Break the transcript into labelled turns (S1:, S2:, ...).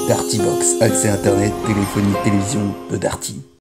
S1: Darty Box, accès internet, téléphonie, télévision de Darty.